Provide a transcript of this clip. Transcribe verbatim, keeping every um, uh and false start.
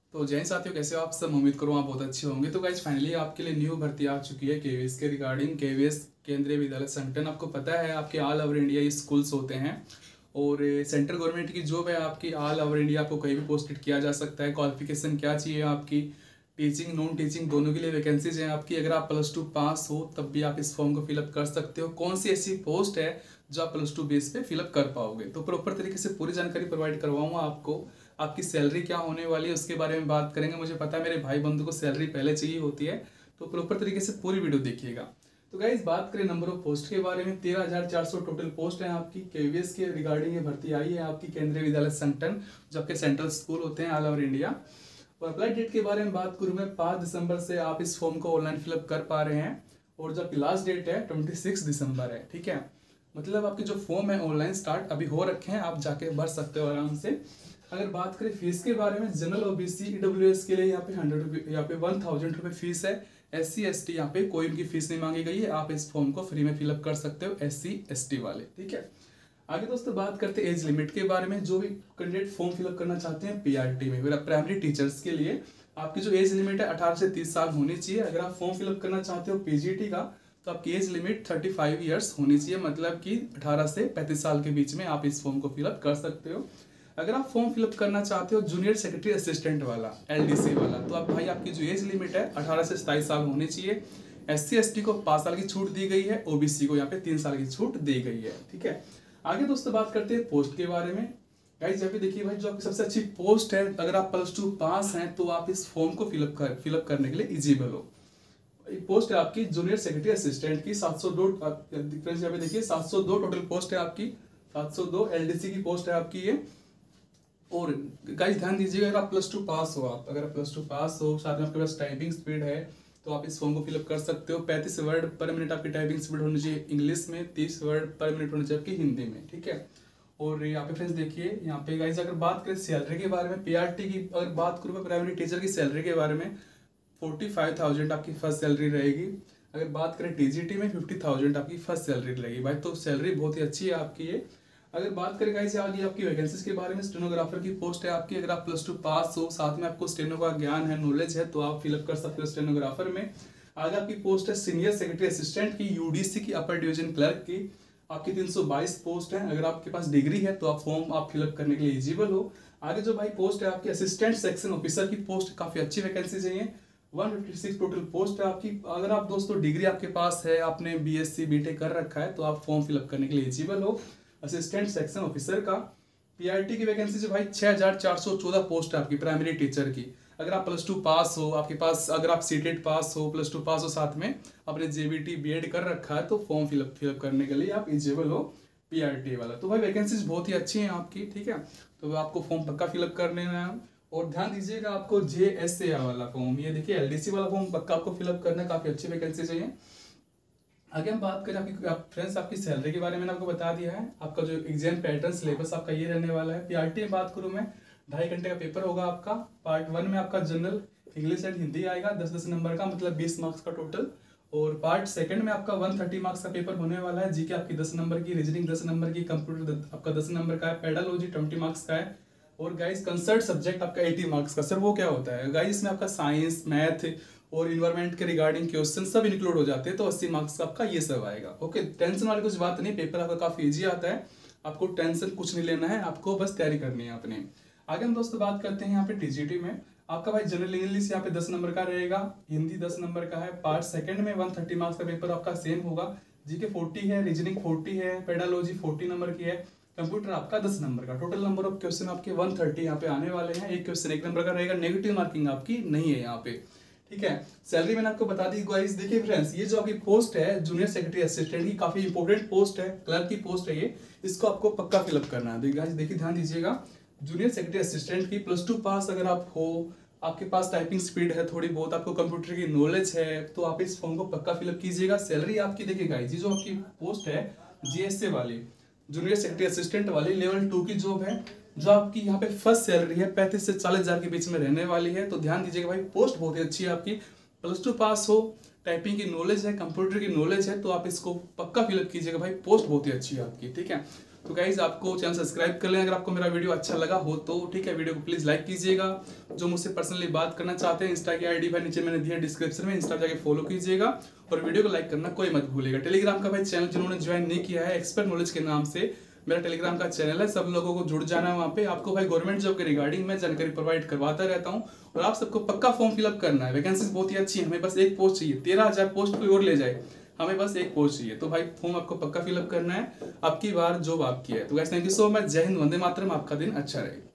तो जय हिंद साथियों, कैसे हो आप सब। उम्मीद करूँ आप बहुत अच्छे होंगे। तो गाइज फाइनली आपके लिए न्यू भर्ती आ चुकी है केवीएस के रिगार्डिंग। केवीएस केंद्रीय विद्यालय संगठन, आपको पता है आपके ऑल ओवर इंडिया ये स्कूल्स होते हैं और सेंट्रल गवर्नमेंट की जॉब है आपकी। ऑल ओवर इंडिया आपको कहीं भी पोस्टेड किया जा सकता है। क्वालिफिकेशन क्या चाहिए आपकी, टीचिंग नॉन टीचिंग दोनों के लिए वैकेंसीज हैं आपकी। अगर आप प्लस टू पास हो तब भी आप इस फॉर्म को फिलअप कर सकते हो। कौन सी ऐसी पोस्ट है जो आप प्लस टू बेस पे फिलअप कर पाओगे, तो प्रॉपर तरीके से पूरी जानकारी प्रोवाइड करवाऊंगा आपको। आपकी सैलरी क्या होने वाली है उसके बारे में बात करेंगे। मुझे पता है मेरे भाई बंधु को सैलरी पहले चाहिए होती है, तो प्रॉपर तरीके से पूरी वीडियो देखिएगा। तो गाइस बात करें नंबर ऑफ पोस्ट के बारे में, तेरह हजार चार सौ टोटल पोस्ट है आपकी। केवीएस के रिगार्डिंग ये भर्ती आई है आपकी केंद्रीय विद्यालय संगठन, जो आपके सेंट्रल स्कूल होते हैं ऑल ओवर इंडिया। और अप्लाई डेट के बारे में बात करूँ मैं, पाँच दिसंबर से आप इस फॉर्म को ऑनलाइन फिलअप कर पा रहे हैं और जो आपकी लास्ट डेट है ट्वेंटी सिक्स दिसंबर है। ठीक है, मतलब आपके जो फॉर्म है ऑनलाइन स्टार्ट अभी हो रखे हैं, आप जाके भर सकते हो आराम से। अगर बात करें फीस के बारे में, जनरल ओबीसी ईडब्ल्यूएस के लिए यहाँ पे हंड्रेड रुपये यहाँ पे वन थाउजेंड रुपये फीस है। एस सी एस टी यहाँ पे कोई उनकी फीस नहीं मांगी गई है, आप इस फॉर्म को फ्री में फिलअप कर सकते हो एस सी एस टी वाले। ठीक है, आगे दोस्तों बात करते हैं एज लिमिट के बारे में। जो भी कैंडिडेट फॉर्म फिलअप करना चाहते हैं पीआरटी में, प्राइमरी टीचर्स के लिए आपकी जो एज लिमिट है अठारह से तीस साल होनी चाहिए। अगर आप फॉर्म फिलअप करना चाहते हो पीजीटी का, तो आपकी age limit thirty five years होनी चाहिए, मतलब कि अठारह से पैंतीस साल के बीच में आप इस फॉर्म को फिलअप कर सकते हो। अगर आप फॉर्म फिलअप करना चाहते हो जूनियर सेक्रेटरी असिस्टेंट वाला, एलडीसी वाला, तो आप भाई आपकी जो एज लिमिट है अठारह से सताईस साल होनी चाहिए। एस सी एस टी को पाँच साल की छूट दी गई है, ओबीसी को यहाँ पे तीन साल की छूट दी गई है। ठीक है, आगे दोस्तों बात करते हैं पोस्ट के बारे में। गाइस यहाँ पे देखिए भाई, जो आपकी सबसे अच्छी पोस्ट है, अगर आप प्लस टू पास हैं तो आप इस फॉर्म को फिलअप कर फिलअप करने के लिए इजिबल हो। पोस्ट है आपकी जूनियर सेक्रेटरी असिस्टेंट की, सात सौ दो डिफरेंस यहाँ पे देखिए, सात सौ दो टोटल पोस्ट है आपकी। सात सौ दो एलडीसी की पोस्ट है आपकी ये। और गाइस ध्यान दीजिएगा, अगर आप प्लस टू पास हो, आप अगर प्लस टू पास हो, साथ में आपके पास टाइपिंग स्पीड है, तो आप इस फॉर्म को फिलअप कर सकते हो। पैंतीस वर्ड पर मिनट आपकी टाइपिंग स्पीड होनी चाहिए इंग्लिश में, तीस वर्ड पर मिनट होनी चाहिए आपकी हिंदी में। ठीक है, और यहाँ पे फ्रेंड्स देखिए, यहाँ पे गाइस अगर बात करें सैलरी के बारे में, पीआरटी की अगर बात करूँ मैं प्राइमरी टीचर की सैलरी के बारे में, फोर्टी फाइव थाउजेंड आपकी फर्स्ट सैलरी रहेगी। अगर बात करें टीजीटी में, फिफ्टी थाउजेंड आपकी फर्स्ट सैलरी रहेगी भाई, तो सैलरी बहुत ही अच्छी है आपकी ये। अगर बात करें गाइस आगे आपकी वैकेंसीज के बारे में, स्टेनोग्राफर की पोस्ट है आपकी। अगर आप प्लस टू पास हो, साथ में आपको स्टेनो का ज्ञान है, नॉलेज है, तो आप फिलअप कर सकते हो स्टेनोग्राफर में। आगे आपकी पोस्ट है सीनियर सेक्रेटरी असिस्टेंट की, यूडीसी की, अपर डिवीजन क्लर्क की, आपकी तीन सौ बाईस पोस्ट है। अगर आपके पास डिग्री है तो आप फॉर्म आप फिलअप करने के लिए एलिजिबल हो। आगे जो भाई पोस्ट है आपकी असिस्टेंट सेक्शन ऑफिसर की पोस्ट, काफी अच्छी वैकेंसी चाहिए, एक सौ छप्पन टोटल पोस्ट है आपकी। अगर आप दोस्तों डिग्री आपके पास है, आपने बीएससी बीटेक कर रखा है, तो आप फॉर्म फिलअप करने के लिए एलिजिबल हो असिस्टेंट सेक्शन ऑफिसर का। पीआरटी की वैकेंसी जो भाई छह हजार चार सौ चौदह पोस्ट है आपकी प्राइमरी टीचर की। अगर आप प्लस टू पास हो, आपके पास अगर आप सीटेट पास हो, प्लस टू पास हो, साथ में आपने जेबीटी बीएड कर रखा है, तो फॉर्म फिलअप फिलअप करने के लिए आप एलिजिबल हो पीआरटी वाला। तो भाई वैकेंसीज बहुत ही अच्छी हैं आपकी। ठीक है, तो आपको फॉर्म पक्का फिलअप करने में। और ध्यान दीजिएगा, आपको जे एस ए वाला फॉर्म, ये देखिए एलडीसी वाला फॉर्म पक्का आपको फिलअप करना है, काफी अच्छी वैकेंसी चाहिए। आगे हम बात करें आपकी आप, फ्रेंड्स आपकी सैलरी के बारे में आपको बता दिया है। आपका जो एग्जाम पैटर्न सिलेबस आपका ये रहने वाला है। पीआरटी में बात करूं मैं, ढाई घंटे का पेपर होगा आपका। पार्ट वन में आपका जनरल इंग्लिश एंड हिंदी आएगा, दस दस नंबर का, मतलब बीस मार्क्स का टोटल। और पार्ट सेकंड में आपका वन थर्टी मार्क्स का पेपर होने वाला है। जीके आपकी दस नंबर की, रीजनिंग दस नंबर की, कंप्यूटर आपका दस नंबर का है, पेडालॉजी ट्वेंटी मार्क्स का है। और गाइस कंसर्ट सब्जेक्ट आपका एटी मार्क्स का। सर वो क्या होता है गाइस? इसमें आपका साइंस, मैथ और इन्वायरमेंट के रिगार्डिंग क्वेश्चन सब इंक्लूड हो जाते हैं, तो अस्सी मार्क्स का आपका ये सब आएगा। ओके, टेंशन वाली कुछ बात नहीं, पेपर आपका काफी इजी आता है, आपको टेंशन कुछ नहीं लेना है, आपको बस तैयारी करनी है अपने। आगे हम दोस्तों बात करते हैं यहाँ पे टीजीटी में। आपका भाई जनरल इंग्लिश यहाँ पे दस नंबर का रहेगा, हिंदी दस नंबर का है। पार्ट सेकंड में वन थर्टी मार्क्स का पेपर आपका सेम होगा। जीके फोर्टी है, रीजनिंग फोर्टी है, पेडालॉजी फोर्टी नंबर की है, कंप्यूटर आपका दस नंबर का। टोटल नंबर ऑफ क्वेश्चन आपके वन थर्टी यहाँ पे आने वाले हैं। एक क्वेश्चन एक नंबर का रहेगा, नेगेटिव मार्किंग आपकी नहीं है यहाँ पे। ठीक है, सैलरी मैंने आपको बता दी गाइस। देखिए फ्रेंड्स, ये जो आपकी पोस्ट है जूनियर सेक्रेटरी असिस्टेंट की, काफी इंपॉर्टेंट पोस्ट है, क्लर्क की पोस्ट है ये, इसको आपको पक्का फिलअप करना है। गाइस देखिए ध्यान दीजिएगा, जूनियर सेक्रेटरी असिस्टेंट की प्लस टू पास अगर आप हो, आपके पास टाइपिंग स्पीड है थोड़ी बहुत, आपको कंप्यूटर की नॉलेज है, तो आप इस फॉर्म को पक्का फिलअप कीजिएगा। सैलरी आपकी देखिए गाइस, ये जो आपकी पोस्ट है जीएसए वाली, जूनियर सेक्रेटरी असिस्टेंट वाली, लेवल टू की जॉब है, जो आपकी यहाँ पे फर्स्ट सैलरी है पैंतीस से चालीस हजार के बीच में रहने वाली है। तो ध्यान दीजिएगा भाई, पोस्ट बहुत ही अच्छी है आपकी। प्लस टू पास हो, टाइपिंग की नॉलेज है, कंप्यूटर की नॉलेज है, तो आप इसको पक्का फिलअप कीजिएगा भाई, पोस्ट बहुत ही अच्छी है आपकी। ठीक है, तो गाइज आपको चैनल सब्सक्राइब कर लें अगर आपको मेरा वीडियो अच्छा लगा हो तो, ठीक है। वीडियो को प्लीज़ लाइक कीजिएगा। जो मुझसे पर्सनली बात करना चाहते हैं, इंस्टा की आईडी भाई नीचे मैंने दिया डिस्क्रिप्शन में, इंस्टा जाके फॉलो कीजिएगा और वीडियो को लाइक करना कोई मत भूलिएगा। टेलीग्राम का भाई चैनल जिन्होंने ज्वाइन नहीं किया है, एक्सपर्ट नॉलेज के नाम से मेरा टेलीग्राम का चैनल है, सब लोगों को जुड़ जाना है वहाँ पे। आपको भाई गवर्नमेंट जॉब के रिगार्डिंग मैं जानकारी प्रोवाइड करवाता रहता हूँ और आप सबको पक्का फॉर्म फिलअप करना है। वैकेंसीज बहुत ही अच्छी है, हमें बस एक पोस्ट चाहिए, तेरह हजार पोस्ट कोई और ले जाए, हमें बस एक पोस्ट चाहिए। तो भाई फॉर्म आपको पक्का फिलअप करना है, आपकी बार जॉब आपकी है। तो guys thank you so much, जय हिंद, वंदे मातरम, आपका दिन अच्छा रहे।